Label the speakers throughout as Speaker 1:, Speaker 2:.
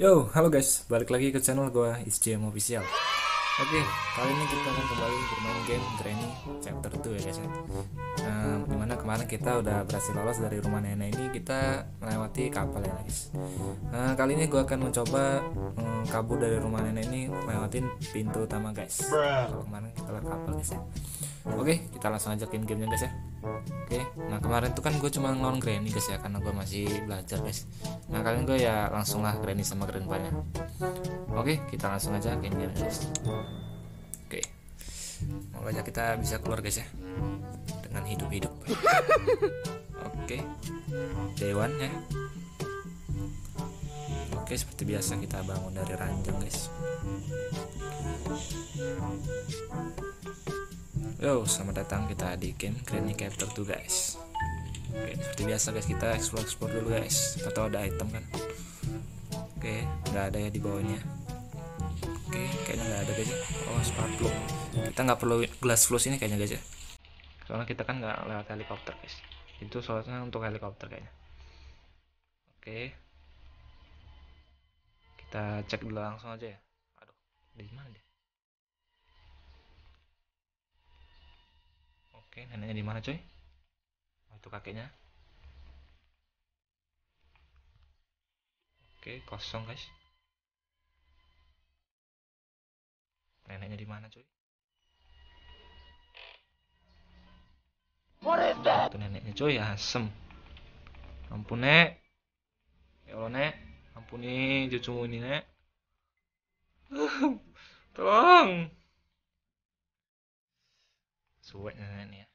Speaker 1: Yo, halo guys, balik lagi ke channel gua ISJM Official. Oke, kali ini kita akan kembali bermain game Granny Chapter 2 ya guys ya. Dimana kemarin kita udah berhasil lolos dari rumah nenek ini, kita melewati kapal ya guys. Kali ini gua akan mencoba kabur dari rumah nenek ini lewatin pintu utama guys. Kalau kemarin kita lewat kapal guys ya. Oke, kita langsung aja ke gamenya guys ya. Oke, nah kemarin tuh kan gue cuma ngelawan Granny guys ya, karena gue masih belajar guys. Nah kalian gue ya langsung lah Granny sama Grandpa-nya. Oke, kita langsung aja ke game guys. Oke, mau aja kita bisa keluar guys ya dengan hidup-hidup. Oke, Dewan ya. Oke, seperti biasa kita bangun dari ranjang guys. Yo, selamat datang kita di game Granny Chapter 2 guys. Oke, seperti biasa guys, kita explore dulu guys. Atau ada item kan? Oke, nggak ada ya di bawahnya. Oke, kayaknya nggak ada guys ya. Oh, spark plug. Kita nggak perlu glass fuse ini kayaknya guys ya. Soalnya kita kan nggak lewat helikopter guys. Itu soalnya untuk helikopter kayaknya. Oke, kita cek dulu langsung aja ya. Aduh, di mana dia? Oke, neneknya di mana coy? Oh, itu kakeknya. Oke, kosong guys. Neneknya di mana coy? Itu neneknya coy, asem. Ampun nek. Ya Allah nek, ampuni cucumu ini nek. Tolong. Suwek nenek ini ya.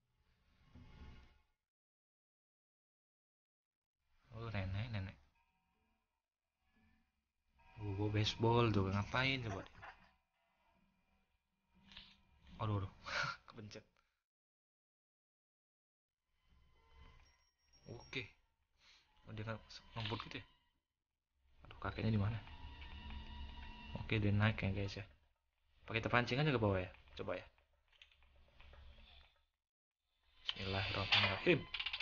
Speaker 1: Oh nenek. Gue baseball tuh ngapain coba? Aduh. Kepencet. Oke. Oh, dia ngebut gitu ya. Aduh, kakeknya di mana? Oke, dia naik ya guys ya. Pakai kita pancing aja ke bawah ya. Coba ya. Bismillahirrahmanirrahim.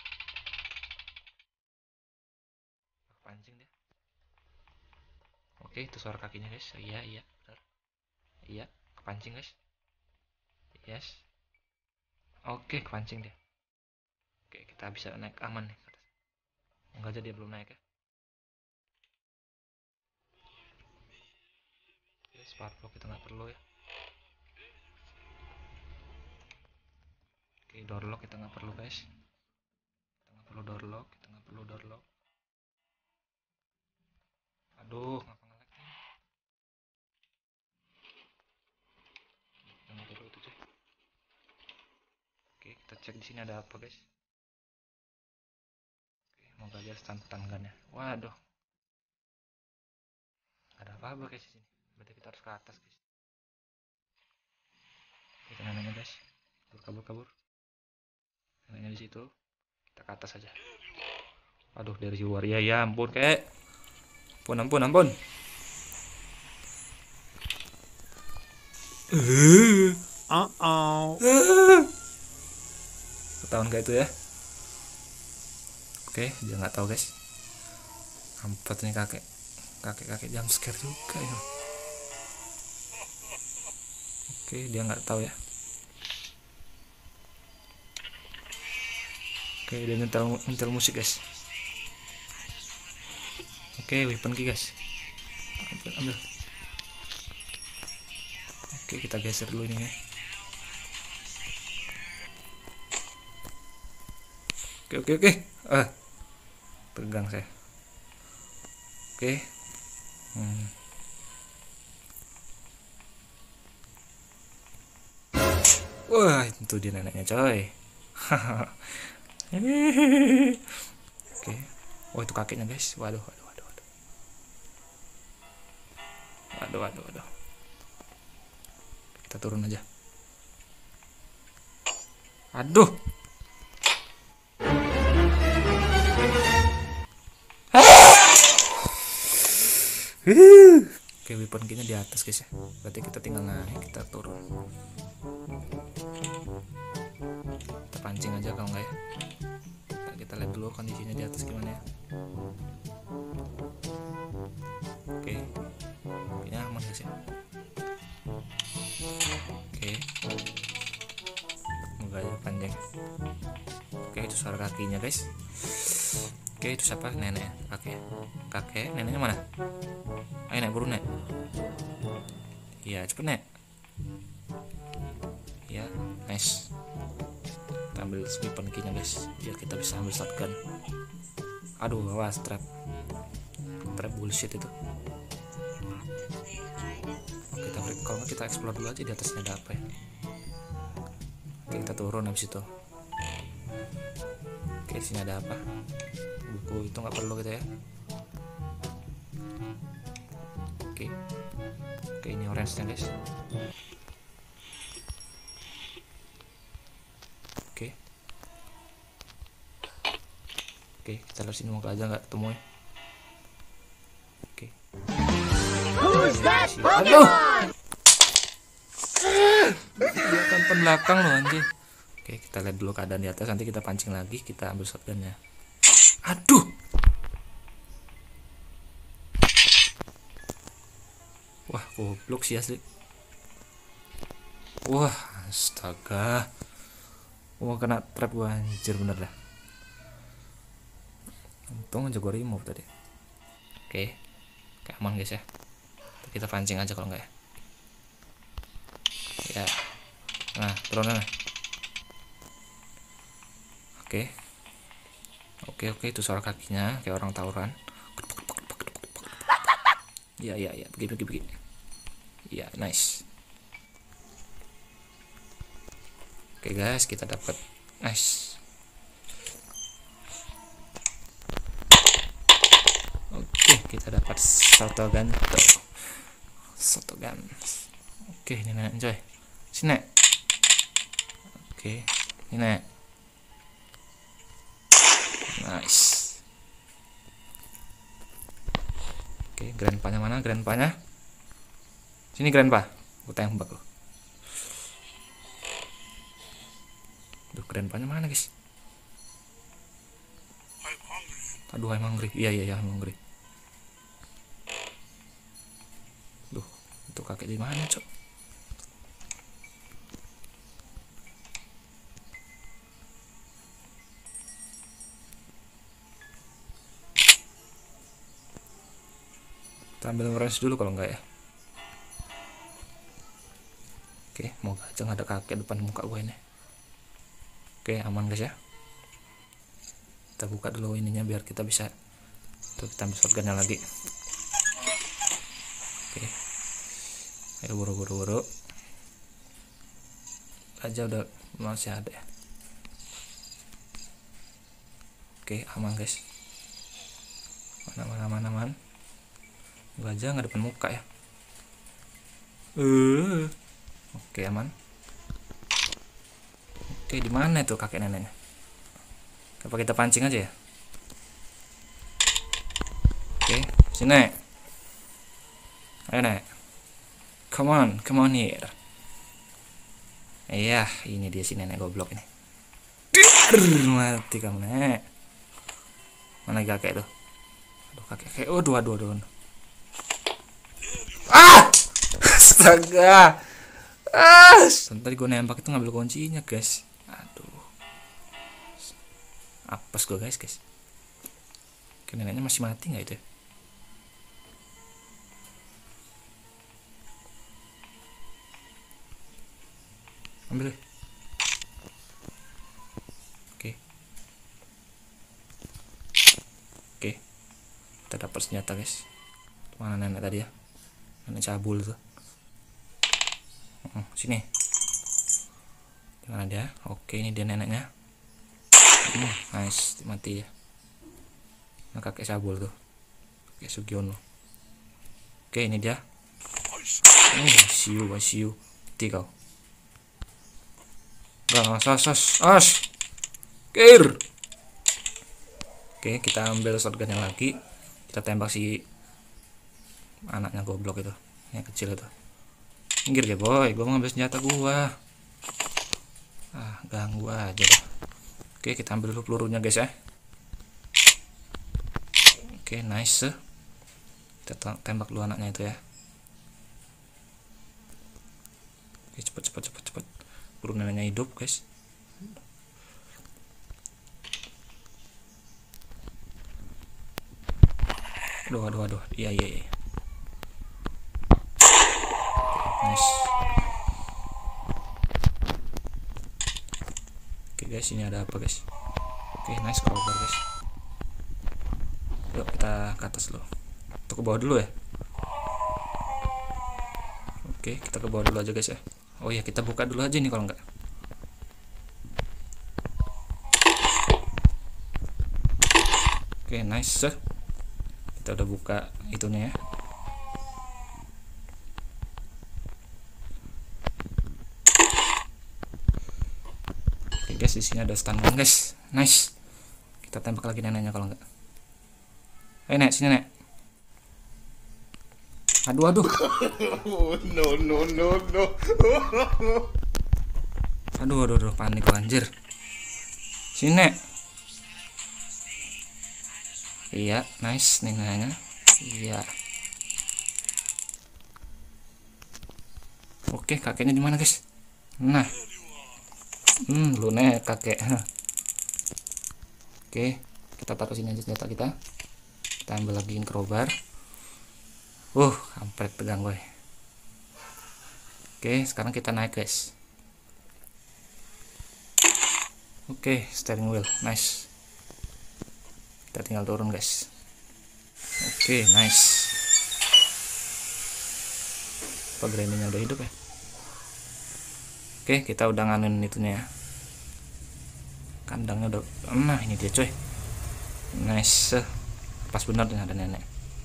Speaker 1: Pancing dia. Oke, itu suara kakinya guys. Iya, benar. Iya, kepancing guys. Yes. Oke, kepancing dia. Oke, kita bisa naik aman nih. Enggak aja dia belum naik ya. Oke, sparklock kita nggak perlu ya. Oke, door lock kita nggak perlu guys. Kita nggak perlu door lock. Aduh, ngapa ngelag nih? Jangan perlu itu cuy. Oke, kita cek di sini ada apa guys. Oke, mau belajar stun gun ya. Waduh, ada apa guys di sini. Berarti kita harus ke atas guys. Kita neneknya guys. Kabur. Neneknya di situ. Kita ke atas aja. Aduh, dari luar ya ampun kek. Ampun. Ketahuan gak itu ya? Oke, dia nggak tahu guys. Ampet nih kakek jam scare juga ya. Oke, dia nggak tahu ya. Oke, dia nyetel musik guys. Oke, weapon key guys. Ambil. Oke, kita geser dulu ini ya. Oke. Tegang saya. Oke. Wah, itu dia neneknya coy. Oke. Oh, itu kakeknya guys. Waduh. Kita turun aja. Aduh. Oke, weapon kayaknya di atas guys ya. Berarti kita tinggal naik, kita turun. Kita pancing aja kalau enggak ya. Kita lihat dulu kondisinya di atas gimana ya. Oke, ini aman guys ya. Oke, enggak ada panjang. Oke, itu suara kakinya guys. Oke, itu siapa? Nenek. Kakek neneknya mana? Ayo nek, buru nek. Iya, cepet nek. Iya, nice. Kita ambil weapon key-nya guys, biar kita bisa ambil shotgun. Aduh, awas trap bullshit itu. Kalau kita explore dulu aja di atasnya ada apa ya. Oke, kita turun habis itu. Oke, di sini ada apa? Buku itu nggak perlu kita ya. Oke, ini orange nya guys. Oke, kita lihat sini moga aja nggak ketemu ya. Oke. Aduh. Dia kan belakang loh anjir. Oke, kita lihat dulu keadaan di atas, nanti kita pancing lagi, kita ambil shotgunnya. Aduh. Wah, goblok sih asli. Wah, astaga. Wah, kena trap gua anjir bener dah. Untung aja gue remove tadi. Oke, aman guys ya. Kita pancing aja kalau enggak ya. Nah, turun nah. Oke, itu suara kakinya kayak orang tawuran. Iya, begini. Iya, nice. Oke guys, kita dapat nice. Kita dapat shotgun. Oke, ini nenek coy. Sini nek. Oke, ini nek. Nice. Oke, grandpa-nya mana? Grandpa-nya? Sini grandpa. Gue tembak loh. Duh, grandpa-nya mana guys? Aduh, I'm hungry. Iya, I'm hungry. Duh, itu kakek di mana, cok? Kita ambil orange dulu kalau enggak ya. Oke, moga aja nggak ada kakek depan muka gue ini. Oke, aman guys ya. Kita buka dulu ininya biar kita bisa tuh, kita ambil shotgunnya lagi. Oke, ayo buru aja, udah masih ada ya. Oke, aman guys. Mana gajah nggak depan muka ya. Oke, aman. Oke, di mana itu kakek neneknya? Apa kita pancing aja ya? Oke, sini. Ayo nek. Come on here. Iya, ini dia si nenek goblok ini. Mati kamu nek. Mana kakek tuh? Aduh, kakek. Aduh. Astaga. Tadi gue nembak itu ngambil kuncinya guys. Aduh, apes gue guys. Neneknya masih mati nggak itu ya? Ambil. Oke, kita dapat senjata guys. Mana nenek tadi ya? Nenek cabul tuh. Sini. Dimana dia? Oke, ini dia neneknya. Nice, mati ya. Nah, kakek cabul tuh, kakek Sugiono. Oke, ini dia. I see you. Mati kau. As. Kir. Oke, kita ambil shotgunnya lagi. Kita tembak si anaknya goblok itu, yang kecil itu. Minggir ya boy, gua mau ngambil senjata gua. Ganggu aja dah. Oke, kita ambil dulu pelurunya guys ya. Oke, nice. Kita Kita tembak dulu anaknya itu ya. Oke, cepet. Buru neneknya hidup guys. Aduh. Iya. Nice. Oke guys, ini ada apa guys? Oke, nice crowbar guys. Yuk kita ke atas loh. Atau ke bawah dulu ya. Oke, kita ke bawah dulu aja guys ya. Oh ya, kita buka dulu aja nih kalau enggak. Oke, nice. Kita udah buka itunya ya. Oke guys, di sini ada stun gun guys. Nice. Kita tembak lagi neneknya kalau enggak. Ayo nek, sini nek. Aduh. No. Aduh, panik gua anjir. Sini nek. Iya, nice neneknya. Iya. Oke, kakeknya di mana guys? Nah. Lu nek kakek. Oke, kita taruh sini aja senjata kita. Kita ambil lagi crowbar. Kampret pegang gue. Oke, sekarang kita naik guys. Oke, steering wheel, nice. Kita tinggal turun guys. Oke, nice. Apa Granny-nya udah hidup ya? Oke, kita udah nganuin itunya ya. Kandangnya udah. Nah, ini dia coy. Nice. Pas bener nih ada nenek.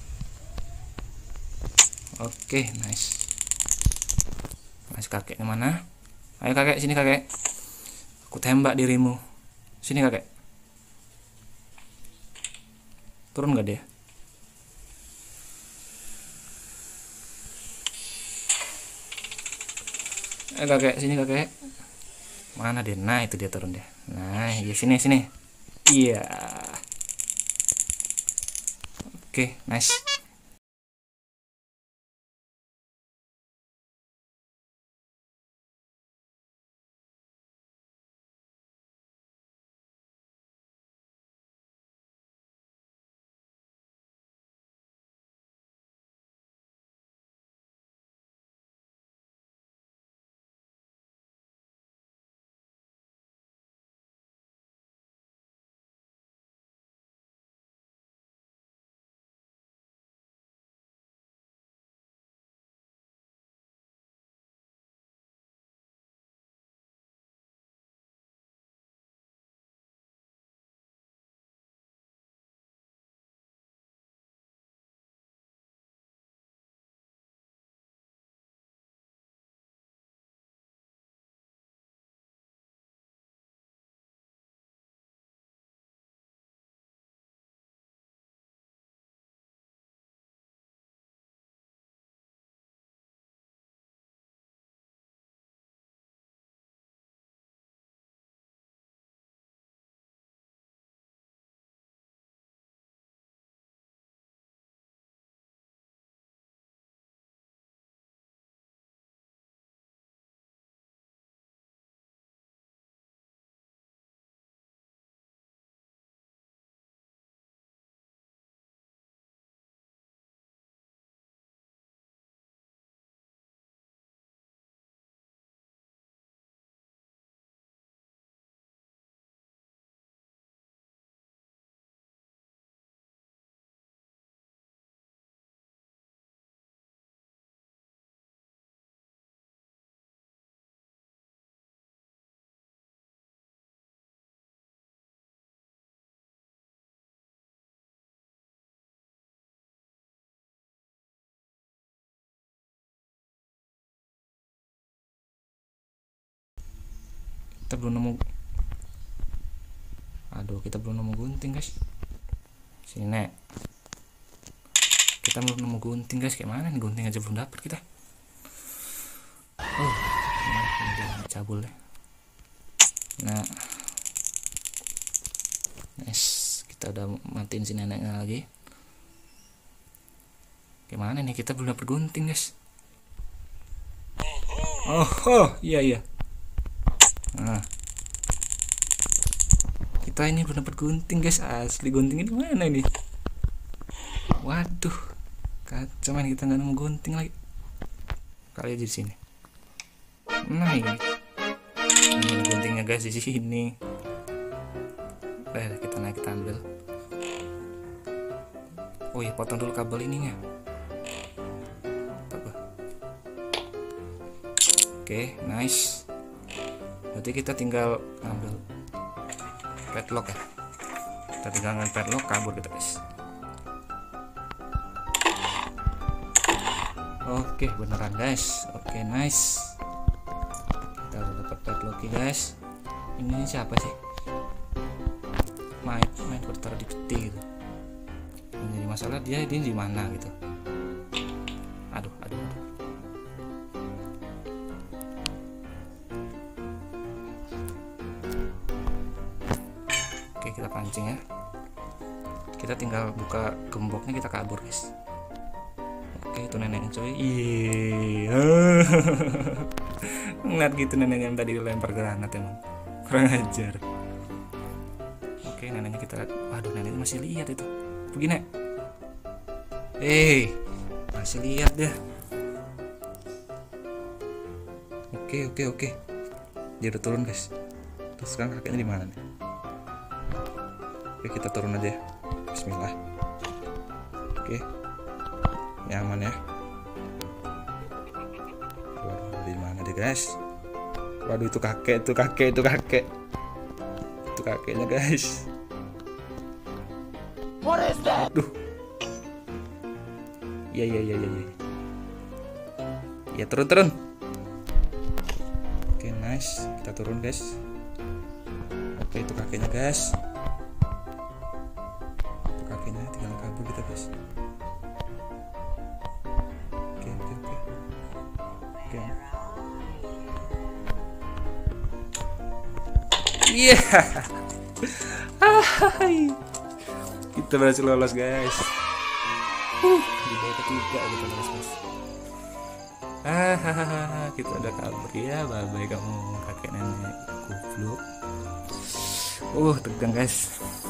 Speaker 1: Oke, nice. Nice, kakeknya mana? Ayo kakek, sini kakek. Aku tembak dirimu. Sini kakek. Turun gak dia? Ayo kakek, sini kakek. Mana dia? Nah, itu dia turun dia. Nah, ya sini. Iya. Oke, nice. Kita belum nemu. Aduh, kita belum nemu gunting guys. Sini nek. Kita belum nemu gunting guys. Kayak mana nih, gunting aja belum dapat kita. Ini cabul deh. Nah, nice. Kita udah matiin si neneknya lagi. Gimana nih, kita belum dapet gunting guys. Oh iya. Nah, kita ini belum dapet gunting guys, asli guntingnya di mana ini? Waduh, kacau man, kita nggak nemu gunting lagi. Kali aja di sini. Nah ini guntingnya guys, di sini. Kita naik, kita ambil. Oh iya, potong dulu kabel ininya. Oke, nice. Berarti kita tinggal ambil padlock ya. Kita tinggal ngambil padlock, kabur kita guys. Oke, beneran guys. Oke, nice. Kita udah dapat padlock guys. Ini siapa sih? Main bertaruh di peti gitu. Jadi masalah dia di mana gitu. Aduh. Oke, kita pancing ya. Kita tinggal buka gemboknya, kita kabur guys. Oke, itu neneknya coy. Iya. Ngeliat gitu neneknya yang tadi dilempar granat, emang kurang ajar. Oke, neneknya kita lihat. Waduh, neneknya masih lihat itu. Begini. Masih lihat dia. Oke. Dia udah turun guys. Terus sekarang kakeknya di mana nih? Oke, kita turun aja. Bismillah. Oke. Ini aman ya. Waduh, di mana dia guys? Waduh, itu kakek. Itu kakeknya guys.
Speaker 2: What is that?
Speaker 1: Duh. Iya. Ya, turun. Oke, nice. Kita turun guys. Oke, itu kakeknya guys. Itu kakeknya, tinggal kabur kita guys. Oke. Iya. Kita berhasil lolos guys. Di babak ketiga kita lolos guys. Kita udah kabur ya. Bye kamu kakek nenek goblok. Tegang guys.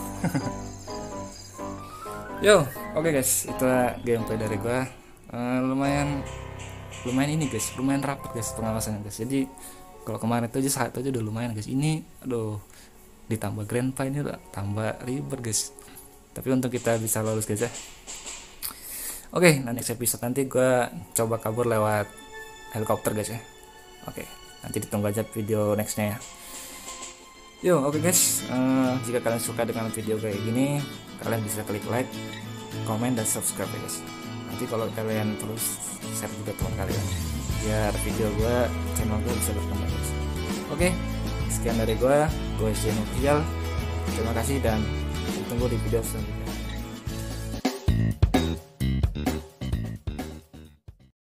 Speaker 1: Oke guys, itu gameplay dari gua. Lumayan ini guys, lumayan rapat guys pengawasannya guys. Jadi kalau kemarin itu aja satu aja udah lumayan guys. Ini ditambah grandpa ini udah tambah ribet guys. Tapi untuk kita bisa lolos guys ya. Oke, next episode nanti gue coba kabur lewat helikopter guys ya. Oke, nanti ditunggu aja video nextnya ya. Oke guys, jika kalian suka dengan video kayak gini, kalian bisa klik like, komen, dan subscribe ya guys. Nanti kalau kalian terus share juga teman kalian, biar video channel gue bisa berkembang guys. Oke, sekian dari gue Jen Official. Terima kasih dan ditunggu di video selanjutnya.